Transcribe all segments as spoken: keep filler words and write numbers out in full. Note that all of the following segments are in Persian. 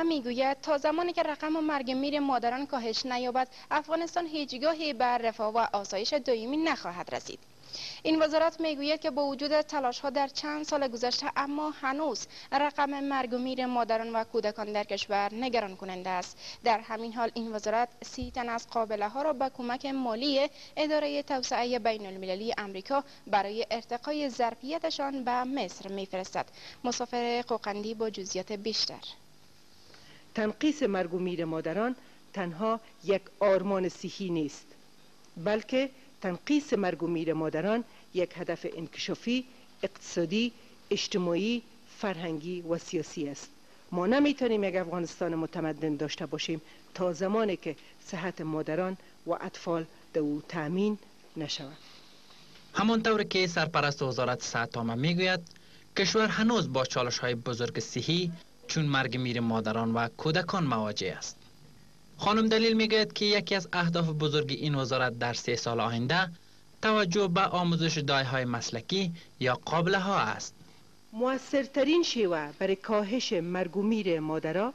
میگوید تا زمانی که رقم مرگ میر مادران کاهش نیابد افغانستان هیچگاهی به رفاه و آسایش دائمی نخواهد رسید. این وزارت میگوید که با وجود تلاش ها در چند سال گذشته اما هنوز رقم مرگ و میر مادران و کودکان در کشور نگران کننده است. در همین حال این وزارت سی تن از قابله ها را به کمک مالی اداره توسعه بین المللی امریکا برای ارتقای ظرفیتشان به مصر میفرستد. مسافر قوقندی با جزئیات بیشتر. تنقیص مرگ و میر مادران تنها یک آرمان صحی نیست، بلکه تنقیص مرگ و میر مادران یک هدف انکشافی، اقتصادی، اجتماعی، فرهنگی و سیاسی است. ما نمیتونیم یک افغانستان متمدن داشته باشیم تا زمانی که صحت مادران و اطفال در او تأمین نشود. همانطور که سرپرست وزارت صحت عامه میگوید کشور هنوز با چالش های بزرگ صحی چون مرگ میر مادران و کودکان مواجه است. خانم دلیل میگوید که یکی از اهداف بزرگ این وزارت در سه سال آینده توجه به آموزش دایه‌های مسلکی یا قابله ها است. موثرترین شیوه برای کاهش مرگ و میر مادرها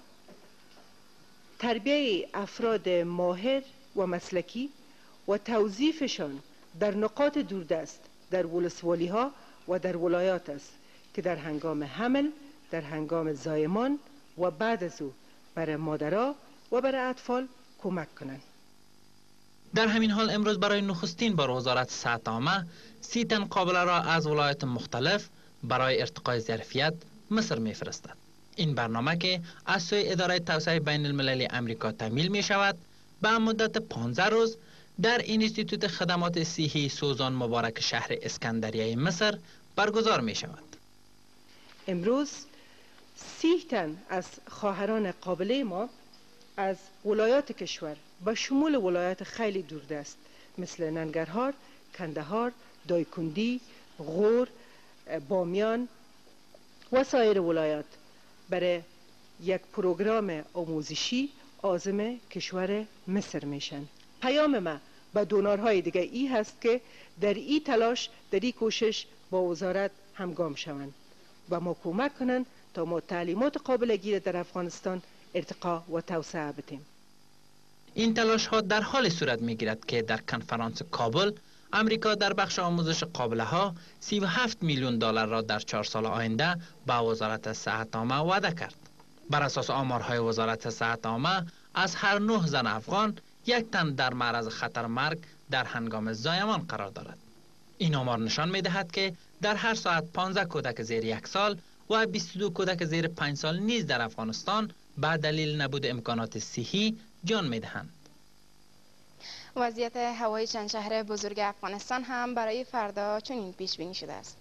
تربیت افراد ماهر و مسلکی و توظیفشان در نقاط دوردست در ولسوالی ها و در ولایات است که در هنگام حمل، در هنگام زایمان و بعد از او برای مادرها و برای اطفال کمک کنند. در همین حال امروز برای نخستین بار وزارت صحت عامه سی تن قابله را از ولایات مختلف برای ارتقای ظرفیت مصر میفرستد. این برنامه که از سوی اداره توسعه بین المللی امریکا تمویل می شود به مدت پانزده روز در اینستیتوت خدمات صحی سوزان مبارک شهر اسکندریه مصر برگزار می شود. امروز سی تن از خواهران قابله ما از ولایات کشور به شمول ولایات خیلی دوردست مثل ننگرهار، کندهار، دایکندی، غور، بامیان و سایر ولایات برای یک پروگرام آموزشی عازم کشور مصر میشن. پیام ما به دونارهای دیگه ای هست که در این تلاش، در این کوشش با وزارت همگام شوند و ما کمک کنند تا ما تعلیمات قابل گیر در افغانستان ارتقا و توسعه بدیم. این تلاش ها در حال صورت می گیرد که در کنفرانس کابل امریکا در بخش آموزش قابله ها سی و هفت میلیون دلار را در چهار سال آینده به وزارت صحت عامه وعده کرد. بر اساس آمارهای وزارت صحت عامه از هر نه زن افغان یک تن در معرض خطر مرگ در هنگام زایمان قرار دارد. این آمار نشان می دهد که در هر ساعت پانزده کودک زیر یک سال و بیست و دو کودک زیر پنج سال نیز در افغانستان به دلیل نبود امکانات صحی جان می دهند. وضعیت هوایی چند شهر بزرگ افغانستان هم برای فردا چنین پیش بینی شده است.